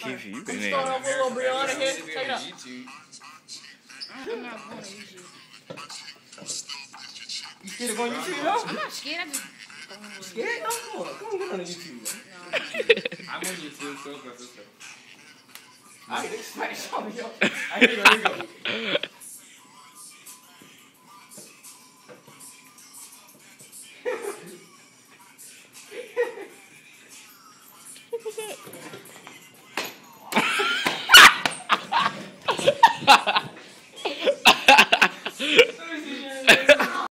Keith, you been Start off with a little Brianna here. Check it out. I'm not going to YouTube. You scared of going on YouTube, though? I'm not scared. I'm just Scared? No, come on, get on YouTube. I'm on YouTube, so close. Alright, this is yo. Here you go.